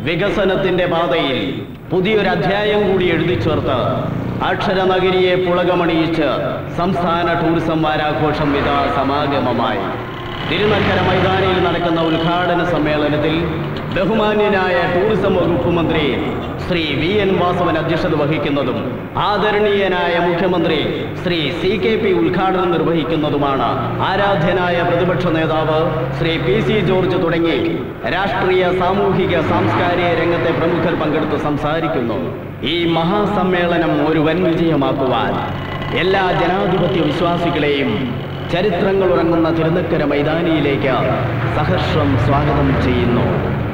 വികസനത്തിന്റെ പാതയിൽ പുതിയൊരു അധ്യായം കൂടി എഴുതി ചേർത്ത് അക്ഷരനഗരിയെ പുളകമണിയിച്ച് സംസ്ഥാന ടൂറിസം വാരാഘോഷം ഇതാ സമാഗമമായി. തിരുനക്കര മൈതാനിയിൽ നടക്കുന്ന ഉദ്ഘാടന സമ്മേളനത്തിൽ ബഹുമാന്യനായ ടൂറിസം വകുപ്പ് മന്ത്രി ശ്രീ VN വാസവൻ അധ്യക്ഷത വഹിക്കുന്നതും ആദരണീയനായ മുഖ്യമന്ത്രി ശ്രീ CKP ഉദ്ഘാടനം നിർവഹിക്കുന്നതുമാണ്. ആരാധ്യനായ പ്രതിപക്ഷ നേതാവ് ശ്രീ PC ജോർജ് തുടങ്ങി രാഷ്ട്രീയ, സാമൂഹിക, സാംസ്കാരിക രംഗത്തെ പ്രമുഖർ പങ്കെടുത്ത് സംസാരിക്കുന്നു. ഈ മഹാസമ്മേളനം ഒരു വൻ വിജയമാക്കുവാൻ എല്ലാ ജനാധിപത്യ വിശ്വാസികളെയും ചരിത്രങ്ങൾ ഉറങ്ങുന്ന തിരുനക്കര മൈതാനിയിലേക്ക് സഹർഷം സ്വാഗതം ചെയ്യുന്നു.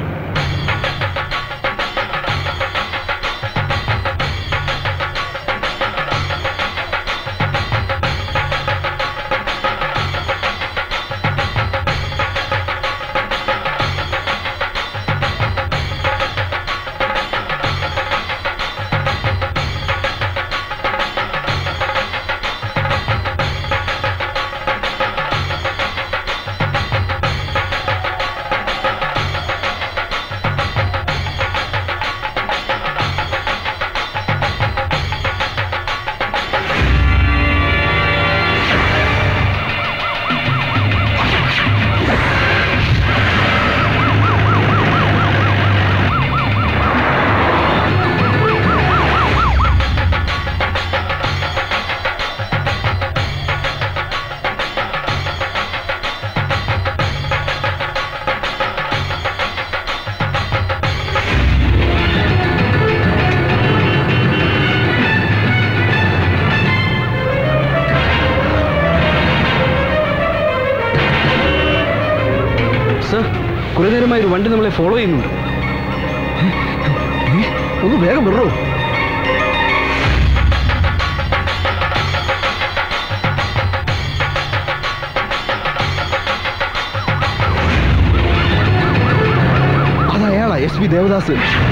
കുറെ നേരമായി ഒരു വണ്ടി നമ്മളെ ഫോളോ ചെയ്യുന്നുണ്ട്. ഒന്ന് വേഗം വിടറോ. അതയാളാ SP ദേവദാസ്.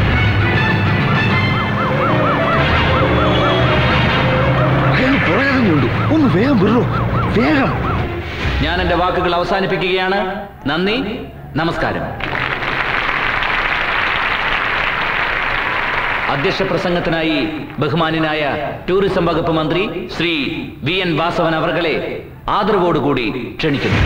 അയാൾ പുറകെയുണ്ട്. ഒന്ന് വേഗം വിടറോ, വേഗം. ഞാൻ എൻ്റെ വാക്കുകൾ അവസാനിപ്പിക്കുകയാണ്. നന്ദി, നമസ്കാരം. അധ്യക്ഷ പ്രസംഗത്തിനായി ബഹുമാന്യനായ ടൂറിസം വകുപ്പ് മന്ത്രി ശ്രീ VN വാസവൻ അവർകളെ ആദരവോടുകൂടി ക്ഷണിക്കുന്നു.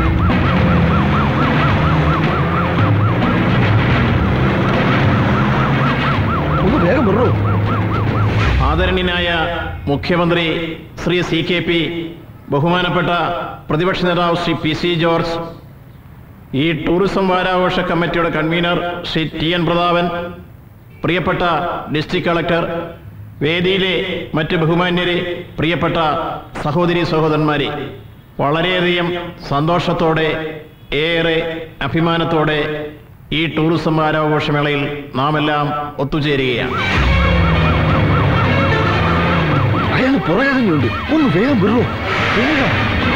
ആദരണീയനായ മുഖ്യമന്ത്രി ശ്രീ CKP, ബഹുമാനപ്പെട്ട പ്രതിപക്ഷ നേതാവ് ശ്രീ PC ജോർജ്, ഈ ടൂറിസം വാരാഘോഷ കമ്മിറ്റിയുടെ കൺവീനർ ശ്രീ TN പ്രതാപൻ, പ്രിയപ്പെട്ട ഡിസ്ട്രിക്ട് കളക്ടർ, വേദിയിലെ മറ്റ് ബഹുമാന്യരെ, പ്രിയപ്പെട്ട സഹോദരി സഹോദരന്മാരെ, വളരെയധികം സന്തോഷത്തോടെ, ഏറെ അഭിമാനത്തോടെ ഈ ടൂറിസം വാരാഘോഷമേളയിൽ നാം എല്ലാം ഒത്തുചേരുകയാണ്. അയാൾ പുറകെയുണ്ട്. ഒന്ന് വേഗം വിടറോ, വേഗം.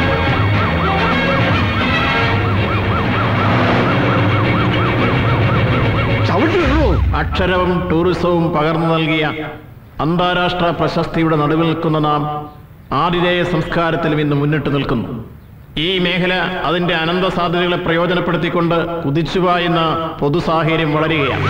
അക്ഷരവും ടൂറിസവും പകർന്നു നൽകിയ അന്താരാഷ്ട്ര പ്രശസ്തിയുടെ നടുവിൽ നിൽക്കുന്ന നാം ആതിഥേയ സംസ്കാരത്തിലും ഇന്ന് മുന്നിട്ട് നിൽക്കുന്നു. ഈ മേഖല അതിന്റെ അനന്ത സാധ്യതകളെ പ്രയോജനപ്പെടുത്തിക്കൊണ്ട് കുതിച്ചുപായുന്ന പൊതുസാഹചര്യം വളരുകയാണ്.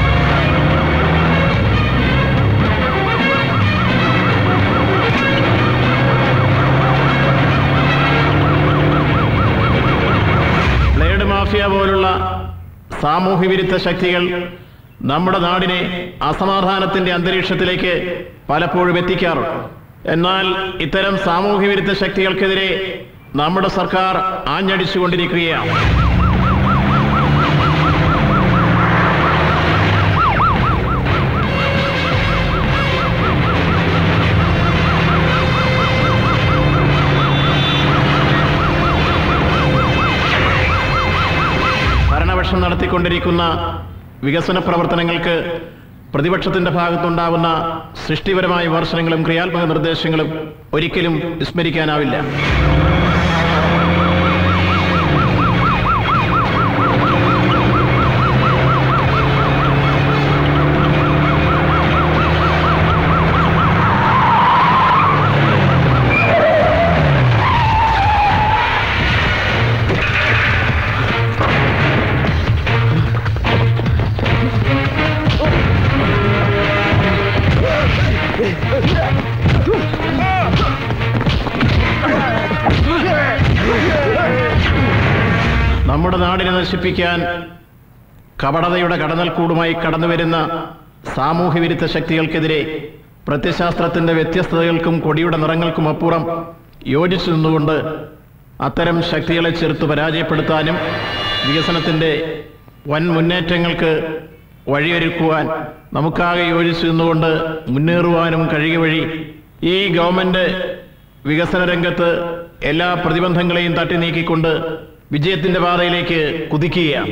ബ്ലേഡ് മാഫിയ പോലുള്ള സാമൂഹ്യ വിരുദ്ധ ശക്തികൾ നമ്മുടെ നാടിനെ അസമാധാനത്തിന്റെ അന്തരീക്ഷത്തിലേക്ക് പലപ്പോഴും എത്തിക്കാറുണ്ട്. എന്നാൽ ഇത്തരം സാമൂഹ്യ വിരുദ്ധ ശക്തികൾക്കെതിരെ നമ്മുടെ സർക്കാർ ആഞ്ഞടിച്ചുകൊണ്ടിരിക്കുകയാണ്. ഭരണപക്ഷം നടത്തിക്കൊണ്ടിരിക്കുന്ന വികസന പ്രവർത്തനങ്ങൾക്ക് പ്രതിപക്ഷത്തിന്റെ ഭാഗത്തുണ്ടാകുന്ന സൃഷ്ടിപരമായ വിമർശനങ്ങളും ക്രിയാത്മക നിർദ്ദേശങ്ങളും ഒരിക്കലും വിസ്മരിക്കാനാവില്ല. നശിപ്പിക്കാൻ കപടതയുടെ കടന്നൽക്കൂടുമായി കടന്നുവരുന്ന സാമൂഹ്യ വിരുദ്ധ ശക്തികൾക്കെതിരെ പ്രത്യശാസ്ത്രത്തിന്റെ വ്യത്യസ്തതകൾക്കും കൊടിയുടെ നിറങ്ങൾക്കും അപ്പുറം യോജിച്ചു നിന്നുകൊണ്ട് അത്തരം ശക്തികളെ ചെറുത്ത് പരാജയപ്പെടുത്താനും വികസനത്തിന്റെ വൻ മുന്നേറ്റങ്ങൾക്ക് വഴിയൊരുക്കുവാൻ നമുക്കാകെ യോജിച്ചു നിന്നുകൊണ്ട് മുന്നേറുവാനും കഴിയുക വഴി ഈ ഗവൺമെന്റ് വികസന രംഗത്ത് എല്ലാ പ്രതിബന്ധങ്ങളെയും തട്ടി നീക്കിക്കൊണ്ട് വിജയത്തിന്റെ പാതയിലേക്ക് കുതിക്കുകയാണ്.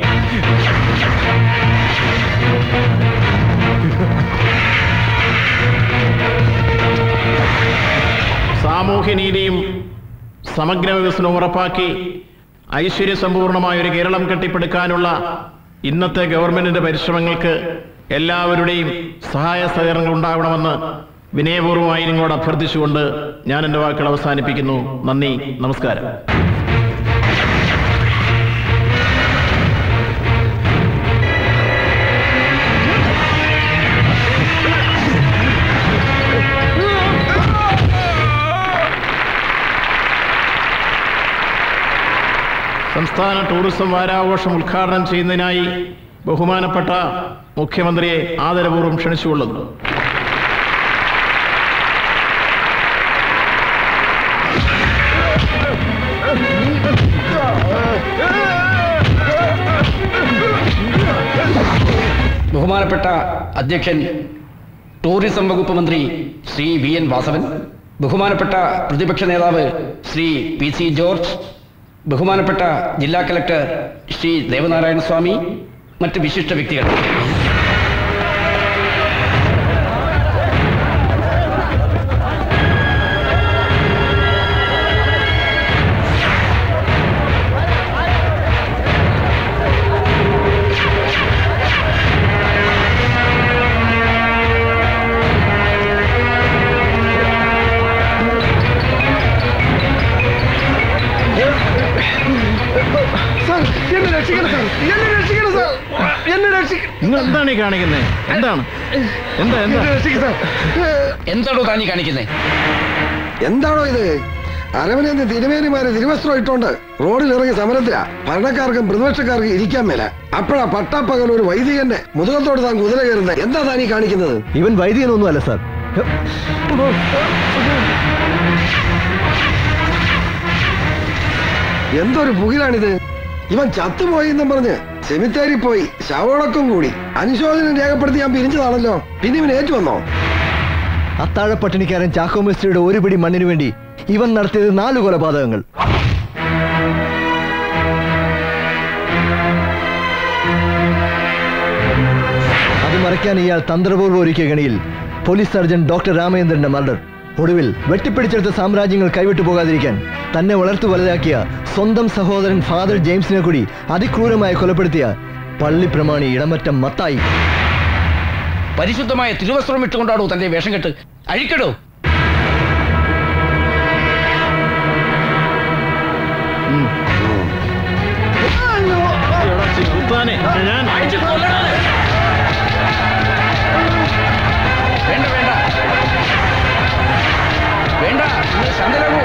സാമൂഹ്യനീതിയും സമഗ്ര വികസനവും ഉറപ്പാക്കി ഐശ്വര്യസമ്പൂർണമായ ഒരു കേരളം കെട്ടിപ്പടുക്കാനുള്ള ഇന്നത്തെ ഗവൺമെന്റിന്റെ പരിശ്രമങ്ങൾക്ക് എല്ലാവരുടെയും സഹായ സഹകരണങ്ങൾ ഉണ്ടാവണമെന്ന് വിനയപൂർവ്വമായി നിങ്ങളോട് അഭ്യർത്ഥിച്ചുകൊണ്ട് ഞാൻ എൻ്റെ വാക്കുകൾ അവസാനിപ്പിക്കുന്നു. നന്ദി, നമസ്കാരം. സംസ്ഥാന ടൂറിസം വാരാഘോഷം ഉദ്ഘാടനം ചെയ്യുന്നതിനായി ബഹുമാനപ്പെട്ട മുഖ്യമന്ത്രിയെ ആദരപൂർവ്വം ക്ഷണിച്ചുകൊള്ളുന്നു. ബഹുമാനപ്പെട്ട അധ്യക്ഷൻ ടൂറിസം വകുപ്പ് മന്ത്രി ശ്രീ VN വാസവൻ, ബഹുമാനപ്പെട്ട പ്രതിപക്ഷ നേതാവ് ശ്രീ PC ജോർജ്, ബഹുമാനപ്പെട്ട ജില്ലാ കളക്ടർ ശ്രീ ദേവനാരായണ സ്വാമി, മറ്റ് വിശിഷ്ട വ്യക്തികൾ, നിങ്ങൾ എന്താണ് ഈ കാണിക്കുന്നത്? എന്താണോ താനീ കാണിക്കുന്നത്? എന്താണോ ഇത്? അരവനെന്ന് തിരുമേനിമാരെ തിരുവസ്ത്രം ഇട്ടോണ്ട് റോഡിൽ ഇറങ്ങി സമരത്തിലാ. ഭരണക്കാർക്കും പ്രതിപക്ഷക്കാർക്കും ഇരിക്കാൻ മേല. അപ്പോഴാ പട്ടാപ്പകൽ ഒരു വൈദികന്റെ മുതുകത്തോട് താൻ കുതിര കയറുന്നത്. എന്താ താനീ കാണിക്കുന്നത്? ഇവൻ വൈദികനൊന്നും അല്ല സാർ. എന്തൊരു പുകിലാണിത്? ഇവൻ ചത്തുപോയി എന്നും പറഞ്ഞ് സെമിത്തേരി പോയി ശവടക്കം കൂടി അനുശോചനം രേഖപ്പെടുത്തി ഞാൻ പിരിഞ്ഞതാണല്ലോ. പിന്നെ ഇവൻ ഏറ്റുവന്നോ? അത്താഴ പട്ടിണിക്കാരൻ ചാക്കോ മിസ്ത്രിയുടെ ഒരു പിടി മണ്ണിനു വേണ്ടി ഇവൻ നടത്തിയത് 4 കൊലപാതകങ്ങൾ. അത് മറയ്ക്കാൻ ഇയാൾ തന്ത്രപൂർവ്വം ഒരുക്കിയ ഗണിയിൽ പോലീസ് സർജൻ ഡോക്ടർ രാമചന്ദ്രന്റെ മർഡർ. ഒടുവിൽ വെട്ടിപ്പിടിച്ചെടുത്ത സാമ്രാജ്യങ്ങൾ കൈവിട്ടു പോകാതിരിക്കാൻ തന്നെ വളർത്തു വലുതാക്കിയ സ്വന്തം സഹോദരൻ ഫാദർ ജെയിംസിനെ കൂടി അതിക്രൂരമായി കൊലപ്പെടുത്തിയ പള്ളി പ്രമാണി ഇടമറ്റം മത്തായി. പരിശുദ്ധമായ തിരുവസ്ത്രം ഇട്ടുകൊണ്ടാണോ തന്റെ വേഷം കെട്ട്? അഴിക്കടോ. വേണ്ട വേണ്ട വേണ്ട, ശാന്തരാകൂ.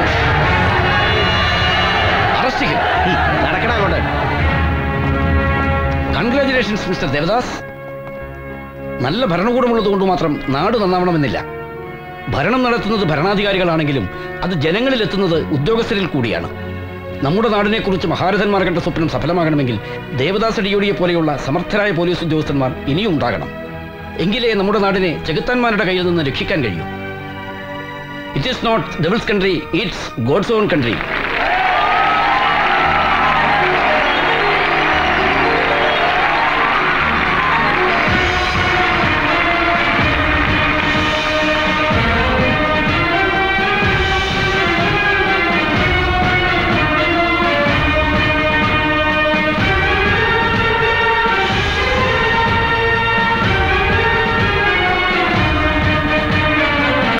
അറസ്റ്റ് ചെയ്യും. നടക്കണ അങ്ങോട്ട്. Congratulations mister Devadas. നല്ല ഭരണകൂടമുള്ളത് കൊണ്ട് മാത്രം നാട് നന്നാവണമെന്നില്ല. ഭരണം നടത്തുന്നത് ഭരണാധികാരികളാണെങ്കിലും അത് ജനങ്ങളിൽ എത്തുന്നത് ഉദ്യോഗസ്ഥരിൽ കൂടിയാണ്. നമ്മുടെ നാടിനെക്കുറിച്ച് മഹാരഥന്മാർ കണ്ട സ്വപ്നം സഫലമാകണമെങ്കിൽ ദേവദാസ് അടിയോടിയെ പോലെയുള്ള സമർത്ഥരായ പോലീസ് ഉദ്യോഗസ്ഥന്മാർ ഇനിയും ഉണ്ടാകണം. എങ്കിലേ നമ്മുടെ നാടിനെ ചെകുത്താന്മാരുടെ കയ്യിൽ നിന്ന് രക്ഷിക്കാൻ കഴിയൂ. It is not devil's country, it's God's own country.